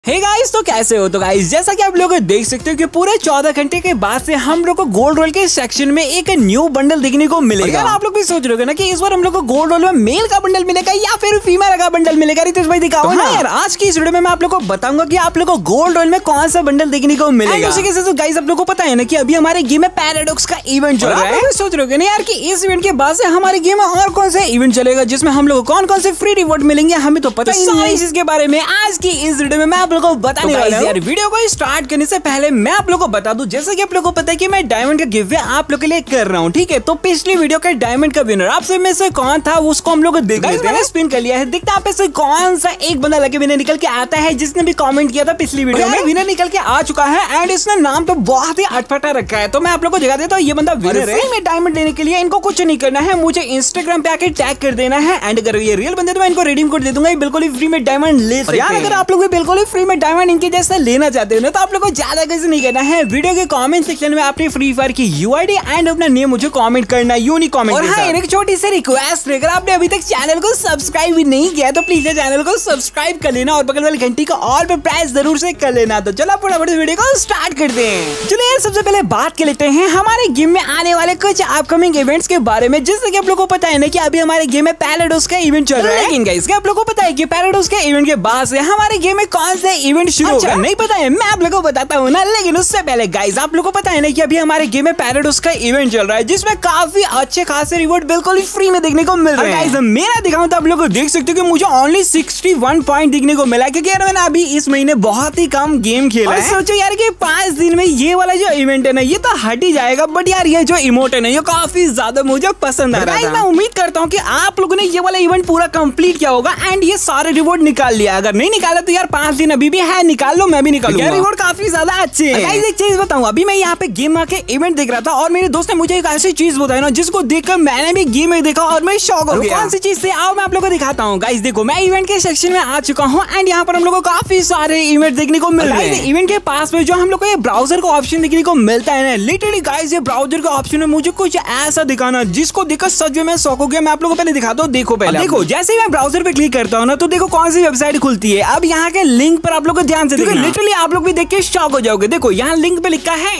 Hey guys, तो कैसे हो? तो गाइस जैसा कि आप लोग देख सकते हो कि पूरे 14 घंटे के बाद से हम लोग को गोल्ड रोल के सेक्शन में एक न्यू बंडल देखने को मिलेगा। यार आप लोग भी सोच रहे हो ना कि इस बार हम लोग को गोल्ड रोल में मेल का बंडल मिलेगा या फिर फीमेल का बंडल मिलेगा। रितेश भाई दिखाओ। तो हाँ यार, आज की इस वीडियो में मैं आप लोग को बताऊंगा कि आप लोग को गोल्ड रोल में कौन सा बंडल देखने को मिलेगा। उसी के साथ गाइस आप लोग को पता है ना कि अभी हमारे गेम में पैराडॉक्स का इवेंट चल रहा है। सोच रहे हो ना यार कि इस इवेंट के बाद से हमारे गेम में और कौन सा इवेंट चलेगा जिसमें हम लोग को कौन कौन से फ्री रिवॉर्ड मिलेंगे, हमें तो पता ही नहीं है। इसके बारे में आज की इस वीडियो में मैं आप लोग को बताने वाला हूं। यार वीडियो को स्टार्ट करने से पहले मैं आप लोगों को बता दूं, जैसा कि आप लोगों को पता है कि मैं डायमंड का गिव अवे आप लोगों के लिए कर रहा हूं, ठीक है। तो पिछली वीडियो का डायमंड का विनर आप सब में से कौन था उसको हम लोग देख लेते हैं। स्पिन कर लिया है, देखते आप से कौन सा एक बंदा लगे विनर निकल के आता है जिसने भी कमेंट किया था पिछली वीडियो में। विनर निकल के आ चुका है एंड इसने नाम तो बहुत ही अटपटा रखा है। तो मैं आप लोग को जगा देता हूँ, ये बंदा विनर है। मैं डायमंड लेने के लिए इनको कुछ नहीं करना है, मुझे इंस्टाग्राम पे आके टैग कर देना है एंड अगर ये रियल बंदे तो मैं इनको रिडीम कोड दे दूंगा, बिल्कुल ही फ्री में डायमंड ले सकते हैं। अगर आप लोग भी बिल्कुल ही फ्री में डायमंड इनके जैसा लेना चाहते हो ना, तो आप लोग को ज्यादा कुछ नहीं करना है। वीडियो के कमेंट सेक्शन में अपनी फ्री फायर की यूआईडी एंड अपना नेम मुझे कमेंट करना, यूनिक कमेंट। और हाँ, एक छोटी सी रिक्वेस्ट है, अगर आपने अभी तक चैनल को सब्सक्राइब भी नहीं किया तो प्लीज चैनल को सब्सक्राइब कर लेना और बगल वाली घंटी को ऑल पे प्रेस जरूर से कर लेना। तो चलो फटाफट वीडियो को स्टार्ट करते हैं। चलिए यार, सबसे पहले बात कर लेते हैं हमारे गेम में आने वाले कुछ अपकमिंग इवेंट्स के बारे में। जैसे कि आप लोगों को पता है ना कि अभी हमारे गेम में पैराडॉक्स का इवेंट चल रहा है, लेकिन गाइस आप लोगों को पता है कि पैराडॉक्स के इवेंट के बाद से हमारे गेम में कौन से इवेंट शुरू होगा नहीं पता है, मैं आप लोगों को बताता हूँ ना। लेकिन उससे पहले गाइस आप लोगों को पता है ना कि अभी हमारे गेम में पैराडॉक्स का इवेंट चल रहा है जिसमें काफी अच्छे खासे रिवॉर्ड बिल्कुल ही फ्री में देखने को मिल रहे हैं। गाइस मेरा दिखाऊं तो आप लोग देख सकते हो कि मुझे ओनली 61 पॉइंट देखने को मिला, क्योंकि यार मैंने अभी इस महीने बहुत ही कम गेम खेला है। सोचो यार कि 5 दिन में ये वाला जो इवेंट है ना ये तो हट ही जाएगा, बट यार ये जो इमोट है ना ये काफी ज्यादा मुझे पसंद आ रहा है। मैं उम्मीद करता हूँ कि आप लोगों ने ये वाला इवेंट पूरा कंप्लीट किया होगा एंड ये सारे रिवॉर्ड निकाल लिया। अगर नहीं निकाला तो यार 5 दिन अभी भी है, निकाल लो, मैं भी निकालूंगा। रिवॉर्ड काफी ज्यादा अच्छे हैं। गाइस एक चीज बताऊं, अभी मैं यहाँ पे गेम आके इवेंट देख रहा था और मेरे दोस्त ने मुझे एक ऐसी चीज बताई ना जिसको देखकर मैंने भी गेम में देखा और मैं शॉक हो गया। कौन सी चीज से आओ मैं आप लोगों को दिखाता हूँ। गाइस देखो, मैं इवेंट के सेक्शन में आ चुका हूँ एंड यहाँ पर हम लोग को काफी सारे इवेंट देखने को मिल रहे हैं। इवेंट के पास में जो हम लोग को ये ब्राउजर का ऑप्शन देखने को मिलता है ना, लिटरली गाइस ये ब्राउजर का ऑप्शन में मुझे कुछ ऐसा दिखाना जिसको देखकर सच में मैं शॉक हो गया। मैं आप लोगों को पहले दिखाता हूँ, देखो पहले देखो, जैसे ही मैं ब्राउजर पे क्लिक करता हूँ ना तो देखो कौन सी वेबसाइट खुलती है। अब यहाँ के लिंक पर आप लोग को ध्यान से देखना, लिटरली आप लोग भी देख के शॉक हो जाओगे। देखो यहाँ लिंक पे लिखा है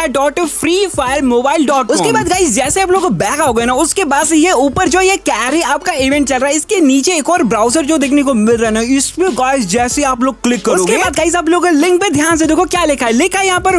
india.freefiremobile.com। उसके बाद गाइस जैसे आप लोग को बैक आओगे ना, उसके बाद से ये ऊपर जो ये कैरी आपका इवेंट चल रहा है इसके नीचे एक और ब्राउजर जो देखने को मिल रहा है ना, इसमें गाइस जैसे आप लोग क्लिक करोगे उसके बाद गाइस आप लोग लिंक पे ध्यान से देखो क्या लिखा है। लिखा है यहाँ पर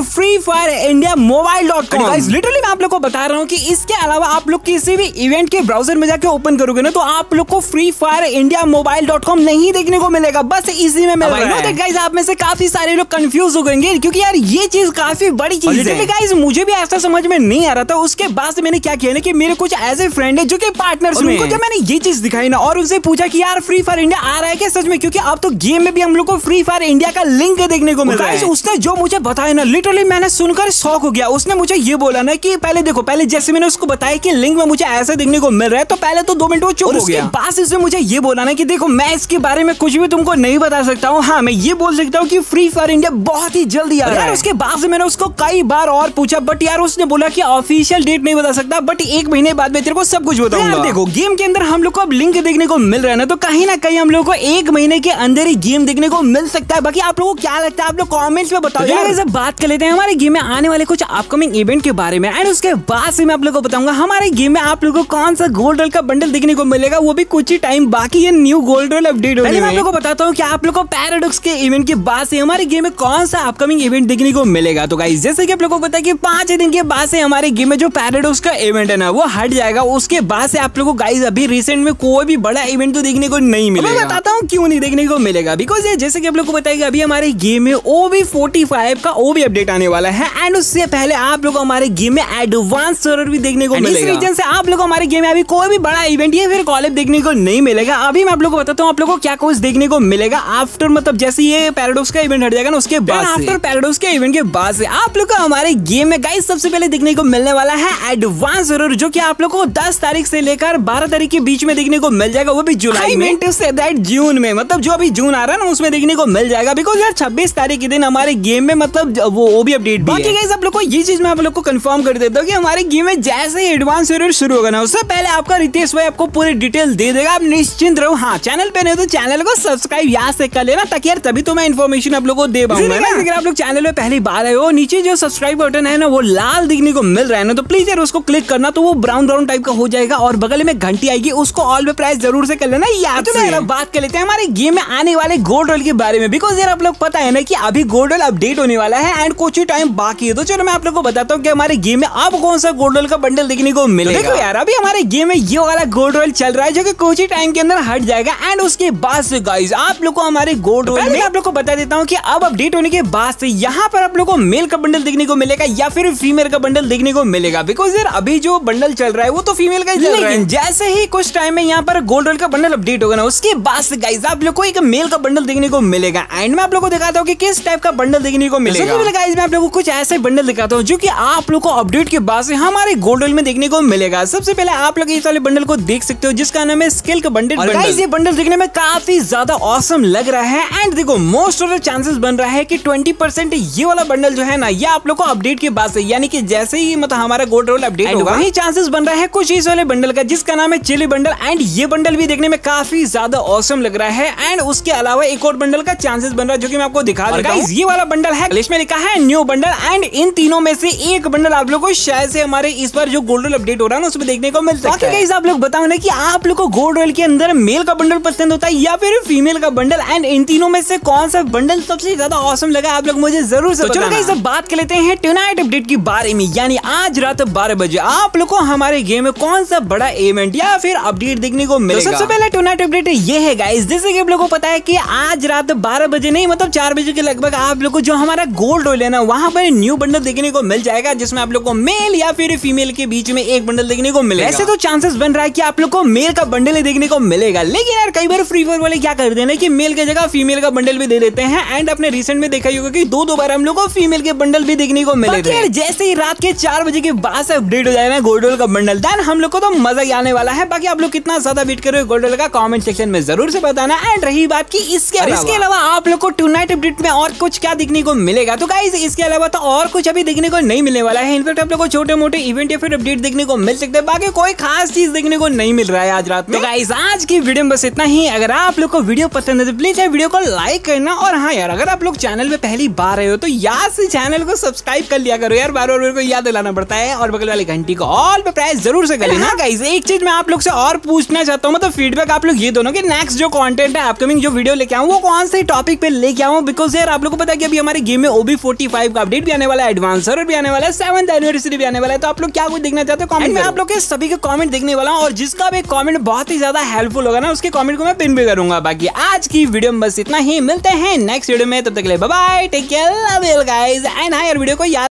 freefireindiamobile.com। गाइस लिटरली मैं आप लोग को बता रहा हूँ कि इसके अलावा आप लोग किसी भी इवेंट के ब्राउजर में जाके ओपन करोगे ना तो आप लोग को freefireindiamobile.com नहीं देखने को मिलेगा, बस इसी में मिल रहा है। गाइस आप में से काफी सारे लोग कंफ्यूज हो गएंगे क्योंकि यार ये चीज काफी बड़ी चीज है। गाइस मुझे भी ऐसा समझ में नहीं आ रहा था। उसके बाद से मैंने क्या किया ना कि मेरे कुछ ऐसे फ्रेंड है जो कि पार्टनर्स में उनको जब मैंने ये चीज दिखाई ना और उनसे पूछा कि यार फ्री फायर इंडिया आ रहा है क्या सच में, क्योंकि अब तो गेम में भी हम लोग को फ्री फायर इंडिया का लिंक देखने को मिल रहा है। उसने जो मुझे बताया ना लिटरली मैंने सुनकर शॉक हो गया। उसने मुझे ये बोला ना कि पहले देखो, पहले जैसे मैंने उसको बताया कि लिंक में मुझे ऐसा देखने को मिल रहा है तो पहले तो 2 मिनट वो चुप हो गया। बाद उसने मुझे ये बोला ना कि देखो मैं इसके बारे में कुछ भी तुमको नहीं बता सकता हूँ, हाँ मैं ये बोल सकता हूँ कि फ्री फायर इंडिया बहुत ही जल्दी आ रहा है। उसके बाद से मैंने उसको कई बार और पूछा बट यार उसने बोला कि ऑफिशियल डेट नहीं बता सकता, बट 1 महीने बाद मैं तेरे को सब कुछ बताऊंगा। देखो गेम के अंदर हम लोग को अब लिंक देखने को मिल रहा है ना, तो कहीं ना कहीं हम लोग को 1 महीने के अंदर ही गेम देखने को मिल सकता है। बाकी आप लोगों को क्या लगता है आप लोग कमेंट्स में बताओ। यार बात कर लेते हैं हमारे गेम में आने वाले कुछ अपकमिंग इवेंट के बारे में एंड उसके बाद से मैं आप लोग को बताऊंगा हमारे गेम में आप लोगों को कौन सा गोल्ड रोल का बंडल देखने को मिलेगा, वो भी कुछ ही टाइम बाकी है न्यू गोल्ड रोल अपडेट होने में। मैं आप लोगों को बताता हूँ कि आप लोग को पैराडॉक्स के इवेंट के बाद से हमारे गेम में कौन सा अपकमिंग इवेंट देखने को मिलेगा। तो गाइस जैसे कि आप लोगों को पता है कि 5 दिन के बाद से हमारे गेम में जो पैराडॉक्स का इवेंट है ना वो हट जाएगा। उसके बाद से आप लोगों को गाइस अभी रिसेंट में कोई भी बड़ा इवेंट तो देखने को नहीं मिलेगा। मैं बताता हूँ क्यों नहीं देखने को मिलेगा, बिकॉज ये जैसे कि आप लोग को बताया कि अभी हमारे गेम में OB45 का OB अपडेट आने वाला है एंड उससे पहले आप लोग हमारे गेम में एडवांस सर्वर भी देखने को मिलेगा। इस रीजन से आप लोग हमारे गेम में अभी कोई भी बड़ा इवेंट या फिर कॉलेब देखने को नहीं मिलेगा। अभी मैं आप लोग को बताता हूँ आप लोग को क्या कुछ देखने को मिलेगा आफ्टर, मतलब जैसे ये पैराडॉक्स का इवेंट हट जाएगा ना उसके बाद आफ्टर पैराडॉक्स के इवेंट के बाद से आप लोग को हमारे गेम में गाइस सबसे पहले देखने को मिलने वाला है एडवांस हॉरर, जो कि आप लोग को 10 तारीख से लेकर 12 तारीख के बीच में देखने को मिल जाएगा, वो भी जुलाई में, जून में, मतलब जो अभी जून आ रहा है ना उसमें देखने को मिल जाएगा। बिकॉज यार 26 तारीख के दिन हमारे गेम में मतलब वो भी अपडेट बाकी गाइस आप लोग को ये चीज मैं आप लोग को कंफर्म कर देता हूँ कि हमारे गेम में जैसे ही एडवांस हॉरर शुरू होगा ना उससे पहले आपका रितेश भाई आपको पूरी डिटेल दे देगा, आप निश्चिंत रहो। हाँ, चैनल पे नहीं तो चैनल को सब्सक्राइब यहाँ से कर लेना, ताकि यार तभी तो मैं इन्फॉर्मेशन आप लोग को दे पाऊंगा। अगर आप लोग चैनल पे पहली बार आए हो, नीचे जो सब्सक्राइब बटन है ना वो लाल दिखने को मिल रहा है ना, तो प्लीज यार उसको क्लिक करना, तो वो ब्राउन ब्राउन टाइप का हो जाएगा और बगल में घंटी आएगी, उसको ऑल पे प्रेस जरूर से कर लेना याद से। यार बात कर लेते हैं हमारे गेम में आने वाले गोल्ड रोल के बारे में। बिकॉज यार आप लोग पता है ना कि अभी गोल्ड रोल अपडेट होने वाला है एंड कुछ ही टाइम बाकी है, तो चलो मैं आप लोग को बताता हूँ कि हमारे गेम में अब कौन सा गोल्ड रोल का बंडल देखने को मिलेगा। देखो यार अभी हमारे गेम में ये वाला गोल्ड रोल चल रहा है जो कि कुछ ही टाइम के अंदर हट जाएगा एंड उसके बाद से गाइस आप लोग को हमारे गोल्ड रोल में आप लोग को बता देता हूँ कि अब अपडेट होने के बाद से यहाँ पर आप लोग को मेल का बंडल देखने को मिलेगा या फिर फीमेल का बंडल देखने को मिलेगा। बिकॉज यार अभी जो बंडल चल रहा है वो तो फीमेल का ही चल रहा है, जैसे ही कुछ टाइम में यहाँ पर गोल्ड रोल का बंडल अपडेट होगा ना उसके बाद से गाइस आप लोग को एक मेल का बंडल देखने को मिलेगा एंड मैं आप लोग को दिखाता हूँ कि किस टाइप का बंडल देखने को मिलेगा। गाइस मैं आप लोगों को कुछ ऐसे बंडल दिखाता हूँ जो कि आप लोग को अपडेट के बाद से हमारे गोल्ड रोल में देखने को मिलेगा। सबसे पहले आप लोग इस वाले बंडल को देख सकते हो जिसका नाम है स्किल का बंडल। गाइस ये बंडल देखने में काफी ज्यादा ऑसम लग रहा है एंड देखो मोस्ट ऑफ द चांसेस बन रहा है कि 20% ये वाला बंडल जो है ना ये आप लोग को अपडेट के बाद से यानी कि जैसे ही मतलब हमारा गोल्ड रोल अपडेट होगा वही चांसेस बन रहा है कुछ इस वाले बंडल का जिसका नाम है चिली बंडल एंड ये बंडल भी देखने में काफी ज्यादा ऑसम लग रहा है एंड उसके अलावा एक और बंडल का चांसेस बन रहा है जो कि मैं आपको दिखा देता हूं। ये वाला बंडल है, लिस्ट में लिखा है न्यू बंडल एंड इन तीनों में से एक बंडल आप लोग को शायद से हमारे इस बार जो गोल्ड रोल अपडेट हो रहा है ना उसमें देखने को मिल सकता है। गाइस आप लोग बताओ ना कि आप लोग को गोल्ड रोल के अंदर मेल का बंडल पसंद होता है या फिर फीमेल का बंडल एंड इन तीनों में से कौन सा बंडल सबसे ज्यादा ऑसम लगा आप लोग मुझे जरूर से बताना। चलो बात कर लेते हैं टुनाइट अपडेट के बारे में, यानी आज रात 12 बजे आप लोग को हमारे गेम में कौन सा बड़ा इवेंट या फिर अपडेट देखने को मिलेगा। सबसे पहले टुनाइट अपडेट ये है गाइस, जैसे कि आप लोगों को पता है कि आज रात 12 बजे नहीं मतलब 4 बजे के लगभग आप लोग को जो हमारा गोल्ड रोल है ना वहां पर न्यू बंडल देखने को मिल जाएगा जिसमें आप लोग को मेल या फिर फीमेल के बीच में एक बंडल देखने को मिलेगा। ऐसे तो चांसेस बन रहा है कि आप लोग को मेल का बंडल देखने को मिलेगा, लेकिन यार कई बार फ्री फायर वाले क्या करते हैं कि मेल की जगह फीमेल का बंडल भी दे देते हैं एंड अपने रिसेंट में देखा होगा कि दो बार हम लोग को फीमेल के बंडल भी देखने को मिले थे। जैसे ही रात के 4 बजे के बाद से अपडेट हो जाएगा गोल्ड रोल का बंडल देन हम लोग को तो मजा ही आने वाला है। बाकी आप लोग कितना ज्यादा वेट कर रहे हो गोल्ड रोल का कमेंट सेक्शन में जरूर से बताना। एंड रही बात की इसके अलावा आप लोग को टुनाइट अपडेट में और कुछ क्या देखने को मिलेगा, तो गाइस इसके अलावा तो और कुछ अभी देखने को नहीं मिलने वाला है। इनफैक्ट आप लोग को छोटे मोटे इवेंट या फिर अपडेट देखने को मिल सकते हैं, बाकी कोई खास चीज देखने को नहीं मिल रहा है आज रात में। तो गाइस आज की वीडियो में बस इतना ही। अगर आप लोग को वीडियो पसंद है तो प्लीज वीडियो को लाइक करना और हाँ यार अगर आप लोग चैनल पे पहली बार आए हो तो याद से चैनल को सब्सक्राइब कर लिया करो यार, बार बार मेरे को याद दिलाना पड़ता है और बगल वाली घंटी को ऑल पे प्रेस जरूर से कर लेना। गाइस एक चीज मैं आप लोग से और पूछना चाहता हूँ, मतलब फीडबैक आप लोग ये दोनों कि नेक्स्ट जो कंटेंट है अपकमिंग जो वीडियो लेके आऊँ वो कौन से टॉपिक पे लेके आऊँ। बिकॉज यार आप लोग को पता है कि अभी हमारे गेम में OB45 का अपडेट भी आने वाला है, एडवांस सर्वर भी आने वाला है, 7th एनिवर्सरी भी आने वाला है, तो आप लोग क्या कुछ देखना चाहते हो कमेंट में आप लोग के सभी के कमेंट देखने वाला हूँ और जिसका भी कमेंट बहुत ही ज्यादा हेल्पफुल होगा ना उसके कमेंट को मैं पिन भी करूंगा। बाकी आज की वीडियो में बस इतना ही, मिलते हैं नेक्स्ट वीडियो में, तब तक के लिए bye bye, take care, love you guys and हाँ यार वीडियो को याद